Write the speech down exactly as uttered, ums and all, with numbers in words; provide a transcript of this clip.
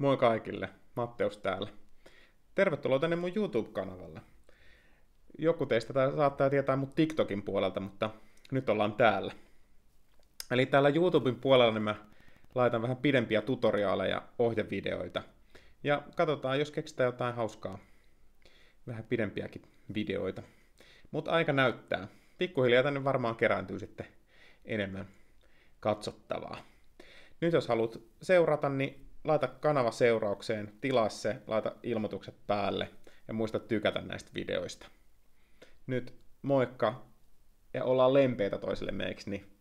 Moi kaikille, Matteus täällä. Tervetuloa tänne mun YouTube-kanavalle. Joku teistä tää saattaa tietää mut TikTokin puolelta, mutta nyt ollaan täällä. Eli täällä YouTuben puolella niin mä laitan vähän pidempiä tutoriaaleja, ohjevideoita. Ja katsotaan, jos keksitään jotain hauskaa. Vähän pidempiäkin videoita. Mutta aika näyttää. Pikkuhiljaa tänne varmaan kerääntyy sitten enemmän katsottavaa. Nyt jos haluat seurata, niin laita kanava seuraukseen, tilaa se, laita ilmoitukset päälle ja muista tykätä näistä videoista. Nyt moikka ja ollaan lempeitä toisille meiksi, niin